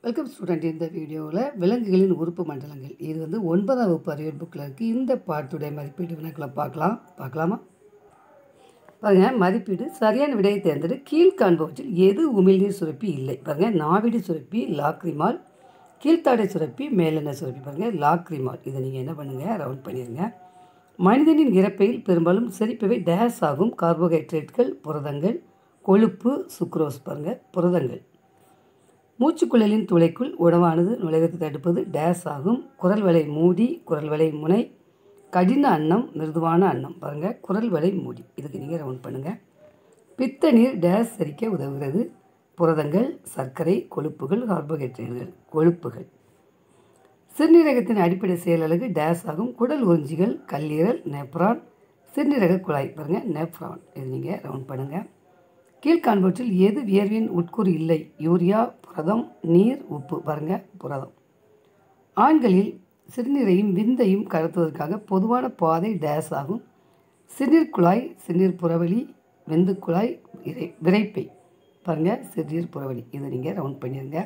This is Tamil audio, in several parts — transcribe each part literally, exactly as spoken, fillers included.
Welcome student. இந்த வீடியோவில் விலங்குகளின் உறுப்பு மண்டலங்கள் இது வந்து ஒன்பதாம் வகுப்பு அறிவியல் புக்கில் இருக்குது. இந்த பாட்டுடைய மதிப்பீடு வினாக்களை பார்க்கலாம் பார்க்கலாமா பாருங்கள். மதிப்பீடு சரியான விடையை தேர்ந்தெடு. கீழ்காண்பவற்றில் எது உமிழ்நீர் சுரப்பி இல்லை? பாருங்கள், நாவிடி சுரப்பி, லாக்ரிமால், கீழ்த்தாடை சுரப்பி, மேலெண்ணெய் சுரப்பி. பாருங்கள், லாக்ரிமால். இதை நீங்கள் என்ன பண்ணுங்கள், ரவுண்ட் பண்ணிடுங்க. மனிதனின் இறப்பையில் பெரும்பாலும் செரிப்பவை டேஸ் ஆகும். கார்போஹைட்ரேட்கள், புரதங்கள், கொழுப்பு, சுக்ரோஸ். பாருங்கள், புரதங்கள். மூச்சுக்குழலின் துளைக்குள் உணவானது நுழைவதை தடுப்பது டேஸ் ஆகும். குரல் வலை மூடி, குரல் வலை முனை, கடின அன்னம், மிருதுவான அன்னம். பாருங்கள், குரல் வலை மூடி. இதுக்கு நீங்கள் ரவுண்ட் பண்ணுங்கள். பித்த நீர் டேஸ் செரிக்க உதவுகிறது. புரதங்கள், சர்க்கரை, கொழுப்புகள், கார்போஹைட்ரேட்டுகள், கொழுப்புகள். சிறுநீரகத்தின் அடிப்படை செயலழகு டேஸ் ஆகும். குடல் உறிஞ்சிகள், கல்லீரல், நெப்ரான், சிறுநீரக குழாய். பாருங்கள், நெப்ரான். இது நீங்கள் ரவுண்ட் பண்ணுங்கள். கீழ்காண்பவற்றில் எது வியர்வின் உட்கூறு இல்லை? யூரியா, புரதம், நீர், உப்பு. பாருங்கள், புரதம். ஆண்களில் சிறுநீரையும் விந்தையும் கடத்துவதற்காக பொதுவான பாதை டேஸ் ஆகும். சிறுநீர் குழாய், சிறுநீர் புறவழி, விந்து குழாய், விரை விரைப்பை. பாருங்கள், சிறுநீர் புறவழி. இதை நீங்கள் ரவுண்ட் பண்ணிடுங்க.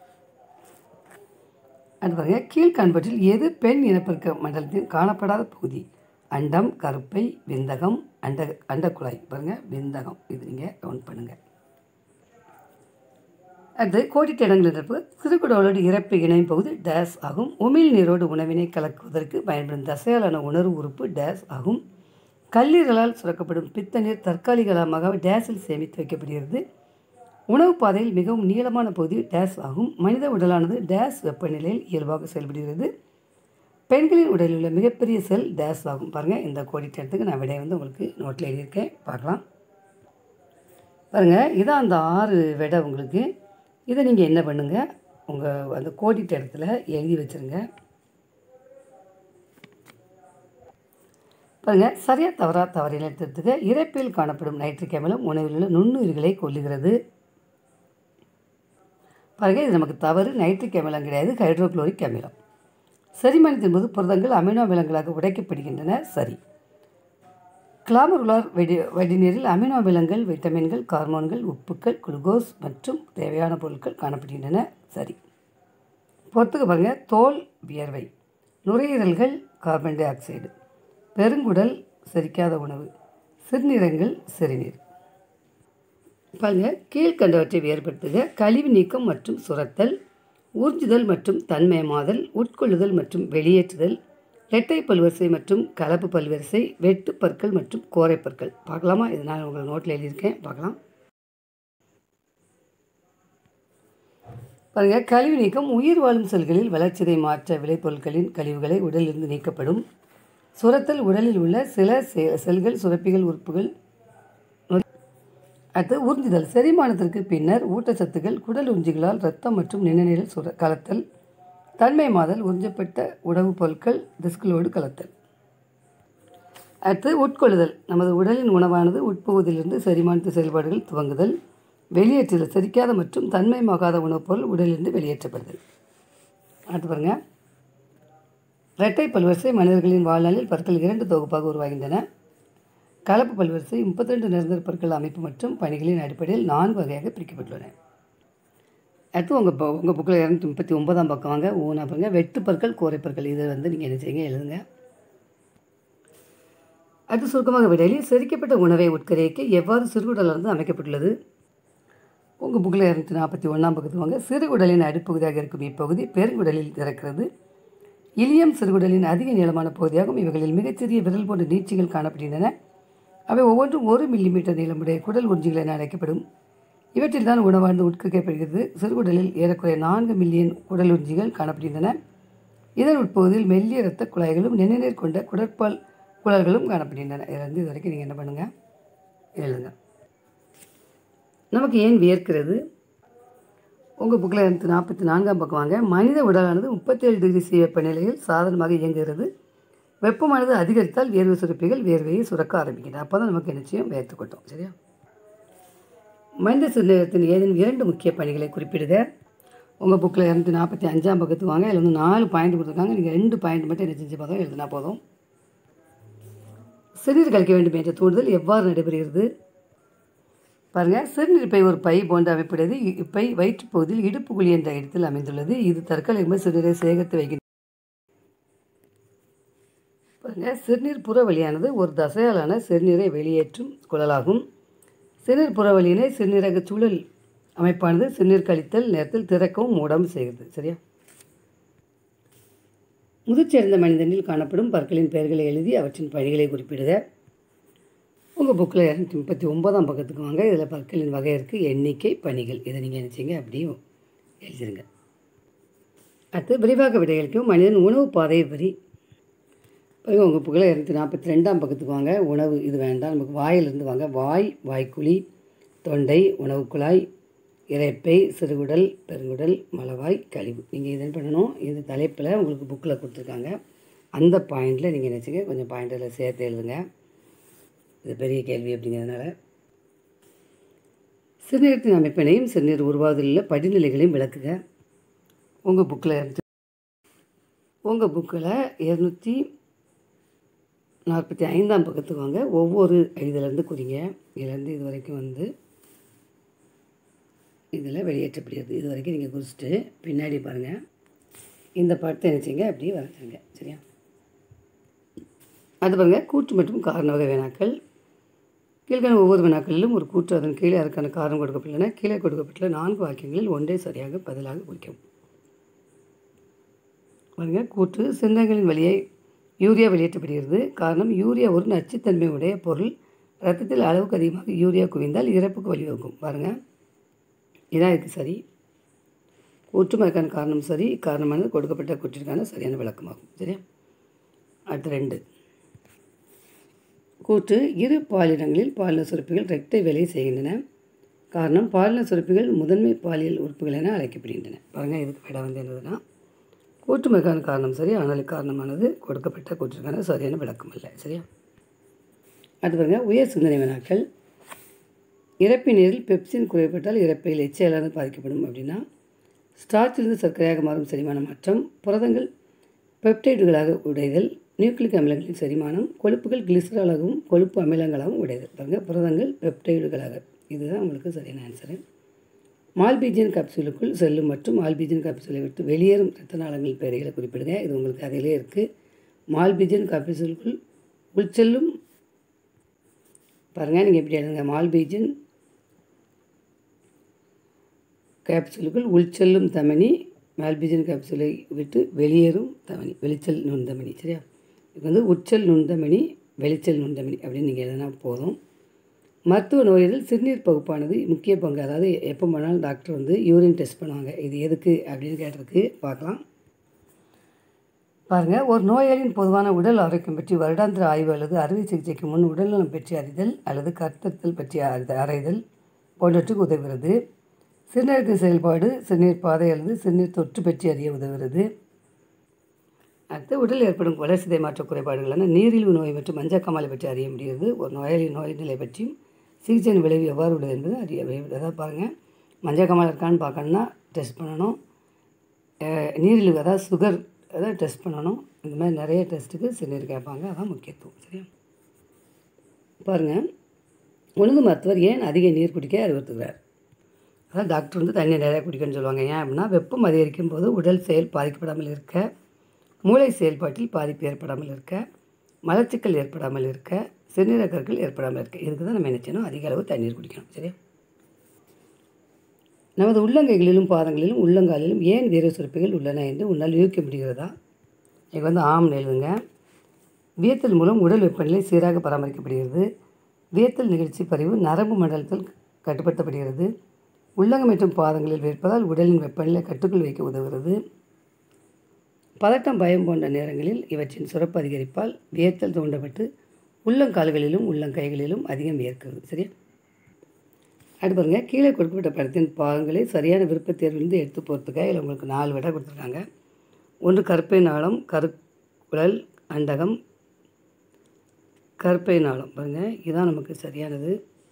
அது பாருங்கள், கீழ்காண்பவற்றில் எது பெண் இனப்பெருக்க மண்டலத்தில் காணப்படாத பகுதி? அண்டம், கருப்பை, விந்தகம், அண்ட அண்டக்குழாய். பாருங்கள், விந்தகம். இது நீங்கள் ரவுண்ட் பண்ணுங்கள். அடுத்து கோடிட்ட இடங்கள் நிரப்பு. சிறுகுடலோடு இறப்பை இணையும் பகுதி டேஸ் ஆகும். உமிழ் நீரோடு உணவினை கலக்குவதற்கு பயன்படும் தசையாலான உணர்வு உறுப்பு டேஸ் ஆகும். கல்லீரலால் சுரக்கப்படும் பித்த நீர் தற்காலிகமாக டேஸில் சேமித்து வைக்கப்படுகிறது. உணவு பாதையில் மிகவும் நீளமான பகுதி டேஸ் ஆகும். மனித உடலானது டேஸ் வெப்பநிலையில் இயல்பாக செயல்படுகிறது. பெண்களின் உடலில் உள்ள மிகப்பெரிய செல் டேஸ் ஆகும். பாருங்கள், இந்த கோடிட்ட இடத்துக்கு நான் விடையை வந்து உங்களுக்கு நோட்டில் எழுதியிருக்கேன், பார்க்கலாம். பாருங்கள், இதான் அந்த ஆறு விடை உங்களுக்கு. இதை நீங்கள் என்ன பண்ணுங்கள், உங்கள் அந்த கோடிட்ட இடத்துல எழுதி வச்சுருங்க. பாருங்கள், சரியாக தவறா தவறில் எடுத்துக்க. இரைப்பில் காணப்படும் நைட்ரிக் அமிலம் உணவில் உள்ள நுண்ணுயிர்களை கொல்லுகிறது. பாருங்கள், இது நமக்கு தவறு. நைட்ரிக் அமிலம் கிடையாது, ஹைட்ரோக்ளோரிக் அமிலம். செரிமானத்தின் போது புரதங்கள் அமினோ அமிலங்களாக உடைக்கப்படுகின்றன. சரி. கிளாமருலார் வெடி வடிநீரில் அமினோ அமிலங்கள், வைட்டமின்கள், ஹார்மோன்கள், உப்புக்கள், குளுக்கோஸ் மற்றும் தேவையான பொருட்கள் காணப்படுகின்றன. சரி. பொறுத்துக்கு பாருங்கள். தோல் வியர்வை, நுரையீரல்கள் கார்பன் டை ஆக்சைடு, பெருங்குடல் செரிக்காத உணவு, சிறுநீரகங்கள் சிறுநீர். பாருங்கள், கீழ்கண்டவற்றை வேறுபடுத்துக. கழிவு நீக்கம் மற்றும் சுரத்தல், ஊர்ஜுதல் மற்றும் தன்மயமாதல், உட்கொள்ளுதல் மற்றும் வெளியேற்றுதல், இரட்டை பல்வரிசை மற்றும் கலப்பு பல்வரிசை, வெட்டு பற்கள் மற்றும் கோரைப்பற்கள். பார்க்கலாமா? இது நான் உங்கள் நோட்டில் எழுதியிருக்கேன், பார்க்கலாம். பாருங்கள், கழிவு நீக்கம் உயிர் வாழும் செல்களில் வளர்ச்சிதை மாற்ற விளைபொருட்களின் கழிவுகளை உடலிலிருந்து நீக்கப்படும். சுரத்தல் உடலில் உள்ள சில செல்கள், சுரப்பிகள், உறுப்புகள். அடுத்து உறிஞ்சுதல், செரிமானத்திற்கு பின்னர் ஊட்டச்சத்துக்கள் குடல் உறிஞ்சிகளால் இரத்தம் மற்றும் நிணநீரில் சுர கலத்தல். தன்மயமாதல், உறிஞ்சப்பட்ட உணவுப் பொருட்கள் திசுக்களோடு கலத்தல். அடுத்து உட்கொள்ளுதல், நமது உடலின் உணவானது உட்பகுதியிலிருந்து செரிமானத்து செயல்பாடுகள் துவங்குதல். வெளியேற்றுதல், செரிக்காத மற்றும் தன்மயமாகாத உணவுப் பொருள் உடலிலிருந்து வெளியேற்றப்படுதல். அடுத்து பாருங்கள், இரட்டை பல்வரிசை மனிதர்களின் வாழ்நாளில் பற்கள் இரண்டு தொகுப்பாக உருவாகின்றன. கலப்பு பல்வரிசை முப்பத்தி ரெண்டு நிரந்தர பற்கள் அமைப்பு மற்றும் பணிகளின் அடிப்படையில் நான்கு வகையாக பிரிக்கப்பட்டுள்ளன. அடுத்து உங்கள் உங்கள் புக்கில் இரநூத்தி முப்பத்தி ஒன்பதாம் பக்கம் வாங்க. ஊனா பாருங்கள், வெட்டு பற்கள், கோரைப்பற்கள். இதை வந்து நீங்கள் என்ன செய்யுங்க, எழுதுங்க. அடுத்து சுருக்கமாக விடையில் செரிக்கப்பட்ட உணவை உட்கரைக்கு எவ்வாறு சிறுகுடலிருந்து அமைக்கப்பட்டுள்ளது? உங்கள் புக்கில் இரநூத்தி நாற்பத்தி ஒன்றாம் பக்கத்து வாங்க. சிறுகுடலின் அடிப்பகுதியாக இருக்கும் இப்பகுதி பெருங்குடலில் திறக்கிறது. இலியம் சிறுகுடலின் அதிக நீளமான பகுதியாகும். இவைகளில் மிகச்சிறிய விரல் போன்ற நீட்சிகள் காணப்படுகின்றன. அவை ஒவ்வொன்றும் ஒரு மில்லிமீட்டர் நீளமுடைய குடல் உறிஞ்சிகள் என அழைக்கப்படும். இவற்றில் தான் உணவானது உட்கரிக்கப்படுகிறது. சிறுகுடலில் ஏறக்குறைய நான்கு மில்லியன் குடல் உறிஞ்சிகள் காணப்படுகின்றன. இதன் உட்பகுதியில் மெல்லிய இரத்த குழாய்களும் நிணநீர் கொண்ட குடற்பால் குழல்களும் காணப்படுகின்றன. இதிலிருந்து இது வரைக்கும் நீங்கள் என்ன பண்ணுங்கள், எழுதுங்க. நமக்கு ஏன் வியர்க்கிறது? உங்கள் புக்கில் இரநூத்தி நாற்பத்தி நான்காம் பக்கம் வாங்க. மனித உடலானது முப்பத்தேழு டிகிரி சி வெப்பநிலையில் சாதாரணமாக இயங்குகிறது. வெப்பமானது அதிகரித்தால் வேர்வை சுரப்பிகள் வேர்வையை சுரக்க ஆரம்பிக்கின்றன. அப்போ தான் நமக்கு நிச்சயம் வேர்த்து கொட்டும். சரியா? மனித சிறுநீரகத்தின் ஏதேனும் இரண்டு முக்கிய பணிகளை குறிப்பிடுக. உங்கள் புக்கில் இரநூத்தி நாற்பத்தி அஞ்சாம் பக்கத்துக்கு வாங்க. இதில் வந்து நாலு பாயிண்ட் கொடுத்துருக்காங்க. நீங்கள் ரெண்டு பாயிண்ட் மட்டும் என்ன செஞ்சு பார்த்தோம், எழுதினா போதும். சிறுநீர் கழிக்க வேண்டும் என்ற தூண்டுதல் எவ்வாறு நடைபெறுகிறது? பாருங்கள், சிறுநீர்ப்பை ஒரு பை போன்ற அமைப்புடையது. இப்பை வயிற்றுப்பகுதியில் இடுப்பு குழி என்ற இடத்தில் அமைந்துள்ளது. இது தற்காலிகமாக சிறுநீரை சேகரித்து வைக்கின்றது. பாருங்கள், சிறுநீர் புறவழியானது ஒரு தசையாலான சிறுநீரை வெளியேற்றும் குழலாகும். சிறுநீர் புறவழியினை சிறுநீரக சூழல் அமைப்பானது சிறுநீர் கழித்தல் நேரத்தில் திறக்கவும் மூடவும் செய்கிறது. சரியா? முதிர்ச்சியடைந்த மனிதனில் காணப்படும் பற்களின் பெயர்களை எழுதி அவற்றின் பணிகளை குறிப்பிடுக. உங்கள் புக்கில் இரநூத்தி முப்பத்தி ஒன்பதாம் பக்கத்துக்கு வாங்க. இதில் பற்களின் வகை இருக்குது, எண்ணிக்கை, பணிகள். இதை நீங்கள் நினச்சிங்க அப்படியும் எழுதிருங்க. அடுத்து விரிவாக விடையளிக்கும் மனிதன் உணவு பாதை வரி. பிறகு உங்கள் புக்கில் இரநூத்தி நாற்பத்தி ரெண்டாம் பக்கத்துக்கு வாங்க. உணவு இது வேண்டாம், நமக்கு வாயிலிருந்து வாங்க. வாய், வாய்க்குழி, தொண்டை, உணவு குழாய், இரைப்பை, சிறுகுடல், பெருங்குடல், மலவாய், கழிவு. நீங்கள் இது என்ன பண்ணணும், இது தலைப்பில் உங்களுக்கு புக்கில் கொடுத்துருக்காங்க. அந்த பாயிண்டில் நீங்கள் நினச்சிங்க கொஞ்சம் பாயிண்டில் சேர்த்து எழுதுங்க. இது பெரிய கேள்வி அப்படிங்கிறதுனால. சிறுநீரத்தின் அமைப்பினையும் சிறுநீர் உருவாவதில் படிநிலைகளையும் விளக்குக. உங்கள் புக்கில் இருந்து உங்கள் புக்கில் இரநூத்தி நாற்பத்தி ஐந்தாம் பக்கத்துக்கு வாங்க. ஒவ்வொரு இதிலேருந்து குறிங்க. இதுலேருந்து இது வரைக்கும் வந்து இதில் வெளியேற்றப்படுகிறது. இது வரைக்கும் நீங்கள் குறிச்சிட்டு பின்னாடி பாருங்கள். இந்த படத்தை நினச்சிங்க அப்படியே வரைஞ்சிருங்க. சரியா? அது பாருங்கள், கூற்று மற்றும் காரண வகை வினாக்கள். கீழ்காணும் ஒவ்வொரு வினாக்களிலும் ஒரு கூற்று, அதன் கீழே அதற்கான காரணம் கொடுக்கப்பட்டுள்ளன. கீழே கொடுக்கப்பட்டுள்ள நான்கு வாக்கியங்களில் ஒன்றே சரியாக பதிலாக குறிக்கவும். பாருங்கள், கூற்று, சிறுநீர்களின் வழியை யூரியா வெளியேற்றப்படுகிறது. காரணம், யூரியா ஒரு நச்சுத்தன்மை உடைய பொருள். இரத்தத்தில் அளவுக்கு அதிகமாக யூரியா குவிந்தால் இறப்புக்கு வழிவகுக்கும். பாருங்கள், இதான் இதுக்கு சரி. கூற்றும் அதற்கான காரணம் சரி. காரணமானது கொடுக்கப்பட்ட கூற்றிற்கான சரியான விளக்கமாகும். சரியா? அடுத்து ரெண்டு. கூற்று, இரு பாலினங்களில் பாலின சுரப்பிகள் இரட்டை வேலை செய்கின்றன. காரணம், பாலின சுரப்பிகள் முதன்மை பாலியல் உறுப்புகள் என அழைக்கப்படுகின்றன. பாருங்கள், இதுக்கு விட வந்து என்னதுன்னா, கூற்றும் அதற்கான காரணம் சரி, ஆனால் காரணமானது கொடுக்கப்பட்ட கூற்றிற்கான சரியான விளக்கம் அல்ல. சரியா? அடுத்து பாருங்கள், உயர் சிந்தனை வினாக்கள். இறப்பை நீரில் பெப்சின் குறைப்பட்டால் இறப்பையில் எச்சையானது பாதிக்கப்படும் அப்படின்னா, ஸ்டார்ச்சிலிருந்து சர்க்கரையாக மாறும் செரிமான மாற்றம், புரதங்கள் பெப்டைடுகளாக உடைதல், நியூக்ளிக் அமிலங்களின் செரிமானம், கொழுப்புகள் கிளிசராலாகவும் கொழுப்பு அமிலங்களாகவும் உடைதல். பாருங்கள், புரதங்கள் பெப்டைடுகளாக. இதுதான் உங்களுக்கு சரியான ஆன்சரு. மால்பீஜியன் கேப்சூலுக்குள் செல்லும் மற்றும் மால்பீஜியன் கேப்சூலை விட்டு வெளியேறும் இரத்த நாளங்களின் பெயர்களை குறிப்பிடுங்க. இது உங்களுக்கு அதிலே இருக்குது. மால்பீஜியன் கேப்சூலுக்குள் உள்செல்லும், பாருங்கள் நீங்கள் எப்படி எழுதுங்க, மால்பீஜியன் கேப்சூலுக்குள் உள்செல்லும் தமனி, மால்பீஜியன் கேப்சூலை விட்டு வெளியேறும் தமனி, வெளிச்சல் நுண்தமனி. சரியா? இது வந்து உட்செல் நுண்தமனி, வெளிச்சல் நுண்தமனி அப்படின்னு நீங்கள் எழுதினா போதும். மருத்துவ நோயறிதல் சிறுநீர் பகுப்பானது முக்கிய பங்கு. அதாவது எப்போ போனாலும் டாக்டர் வந்து யூரின் டெஸ்ட் பண்ணுவாங்க. இது எதுக்கு அப்படின்னு கேட்டிருக்கு, பார்க்கலாம். பாருங்கள், ஒரு நோயாளியின் பொதுவான உடல் ஆரோக்கியம் பற்றி வருடாந்திர ஆய்வு அல்லது அறுவை சிகிச்சைக்கு முன் உடல்நலம் பற்றி அறிதல் அல்லது கருத்தரித்தல் பற்றி அறைதல் போன்றவற்றுக்கு உதவுகிறது. சிறுநீரகத்தின் செயல்பாடு, சிறுநீர் பாதை அல்லது சிறுநீர் தொற்று பற்றி அறிய உதவுகிறது. அடுத்து, உடல் ஏற்படும் வளர்சிதை மாற்ற குறைபாடுகளான நீரிழிவு நோய் மற்றும் மஞ்சக்காமலை பற்றி அறிய முடிகிறது. ஒரு நோயாளியின் நோய் நிலை பற்றியும் சிகிச்சையின் விளைவு எவ்வாறு உள்ளது என்பது அறிய. அதாவது பாருங்கள், மஞ்சக்காமலை இருக்கான்னு பார்க்கணுன்னா டெஸ்ட் பண்ணணும். நீரிழிவு அதாவது சுகர் அதாவது டெஸ்ட் பண்ணணும். இந்த மாதிரி நிறைய டெஸ்ட்டுக்கு சிறுநீர் கேட்பாங்க. அதான் முக்கியத்துவம். சரியா? பாருங்கள், ஒழுங்கு மருத்துவர் ஏன் அதிக நீர் குடிக்க அறிவுறுத்துகிறார்? அதாவது டாக்டர் வந்து தண்ணி நிறையா குடிக்கணும்னு சொல்லுவாங்க. ஏன் அப்படின்னா, வெப்பம் அதிகரிக்கும் போது உடல் செயல் பாதிக்கப்படாமல் இருக்க, மூளை செயல்பாட்டில் பாதிப்பு ஏற்படாமல் இருக்க, மலச்சிக்கல் ஏற்படாமல் இருக்க, சிறுநீரகர்கள் ஏற்படாமல் இருக்க. இதுக்கு தான் நம்ம என்ன செய்யணும், அதிக அளவு தண்ணீர் குடிக்கணும். சரியா? நமது உள்ளங்கைகளிலும் பாதங்களிலும் உள்ளங்காலிலும் ஏன் வீர சுரப்பிகள் உள்ளன என்று உன்னால் யூகிக்க முடிகிறதா? இங்கே வந்து ஆம் எழுதுங்க. வியத்தல் மூலம் உடல் வெப்பநிலை சீராக பராமரிக்கப்படுகிறது. வியத்தல் நிகழ்ச்சி பதிவு நரம்பு மண்டலத்தில் கட்டுப்படுத்தப்படுகிறது. உள்ளங்கம் மற்றும் பாதங்களில் வேர்ப்பதால் உடலின் வெப்பநிலை கட்டுக்குள் வைக்க உதவுகிறது. பதட்டம், பயம் போன்ற நேரங்களில் இவற்றின் சுரப்பு அதிகரிப்பால் வியர்த்தல் தூண்டப்பட்டு உள்ளங்கால்களிலும் உள்ளங்கைகளிலும் அதிகம் வியர்க்கிறது. சரியா? அடுத்து பாருங்க, கீழே கொடுக்கப்பட்ட படத்தின் பாகங்களை சரியான விருப்பத் தேர்விலிருந்து எடுத்து போகிறதுக்காக இதில் உங்களுக்கு நாலு விடை கொடுத்துருக்காங்க. ஒன்று கருப்பை நாளம், கருக்குழல், அண்டகம், கருப்பை நாளம். பாருங்கள், இதுதான் நமக்கு சரியானது.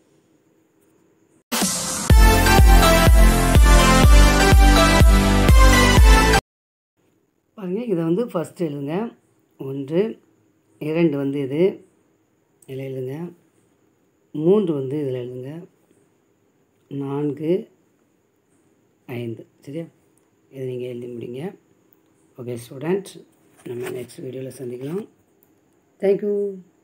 பாருங்கள், இதை வந்து ஃபஸ்ட்டு எழுதுங்க. ஒன்று, இரண்டு வந்து இது இதில் எழுதுங்க. மூன்று வந்து இதில் எழுதுங்க. நான்கு ஐந்து. சரியா? இதை நீங்கள் எழுதி முடிங்க. ஓகே ஸ்டூடெண்ட், நம்ம நெக்ஸ்ட் வீடியோவில் சந்திக்கலாம். தேங்க்யூ.